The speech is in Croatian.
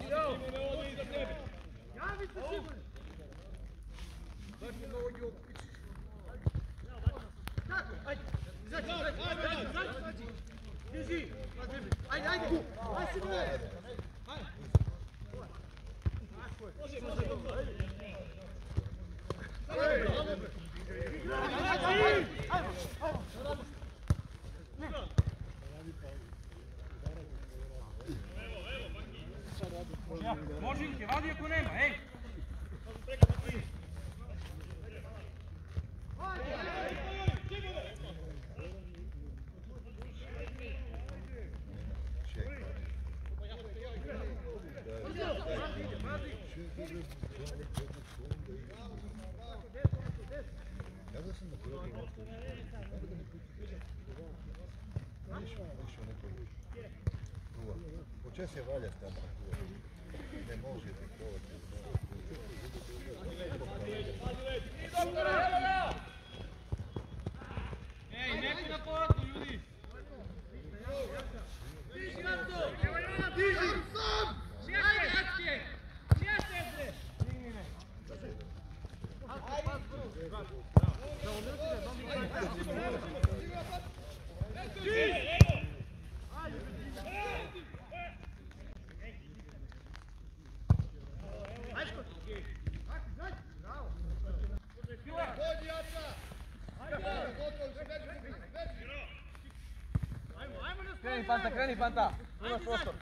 Možinke, vadi ako nema, ej! Če se valja tamo? Ne može biti ovo. Ej, neki na povratku, ljudi! Diži na to! Diži! Ajde, Hatke! Sjeste, bre! Kreni, Fanta, kreni, Fanta! Imaš prostor.